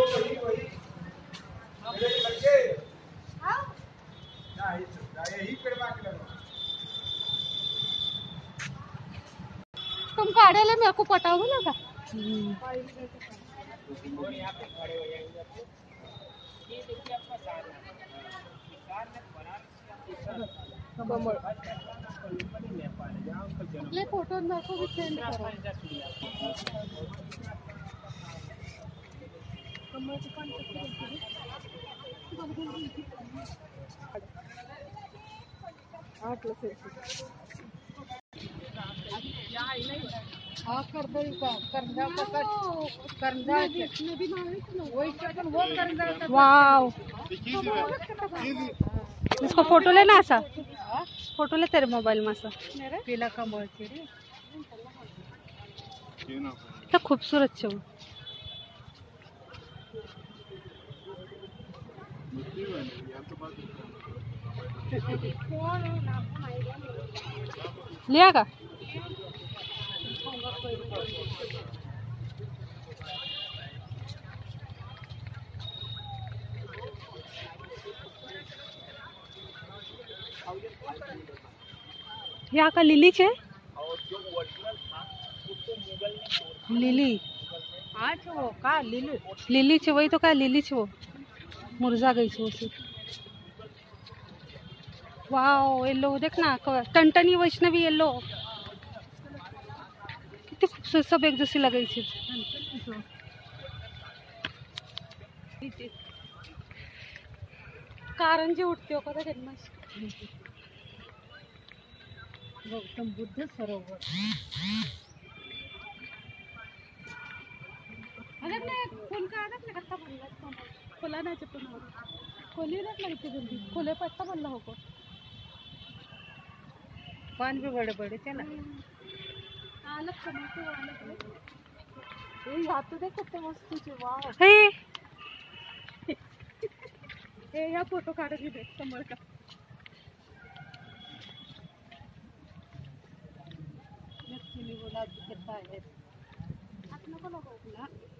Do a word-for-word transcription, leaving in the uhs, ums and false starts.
वही वही मेरे बच्चे हां ना यही पेड़ में के लगा तुम काढ़े ले, मेरे को पटाओगे लगा। और यहाँ पे खड़े हो जाएंगे आपको। ये देखिए आपका सार है, सार में बनारस ले फोटो मेरे को भी सेंड करो। आठ हाँ कर दो करंदा का करंदा वही कर वो करंदा। वाओ इसको फोटो लेना ऐसा फोटो ले तेरे मोबाइल में ऐसा पीला कमल के तो खूबसूरत छे वो लिया का यहाँ का लिली छे और जो ओरिजिनल था उसको मुगल ने लिली हाँ छो वो का लिली लिली छे वही तो क्या लिली छे वो मुरझा गई छे उसे। वाओ येलो देखना टनटनी वैष्णवी येलो कितनी खूबसूरत सब एक जैसी लगी छे। कारंजी उठते हो कदा जन्माष्टमी गौतम बुद्ध सरोवर अगर ने फूल का आदत ने कत्ता बनला खोला ना चप्पल खोली ना लगते जल्दी खोले पत्ता बनला होको पान भी बड़े बड़े थे ना अलग टमाटो अलग ए हाथ तो देख कितने मस्त छे। वाओ हे ए या फोटो काढ के देख कमल का नक्की बोला कितना है अपना को लगो ना।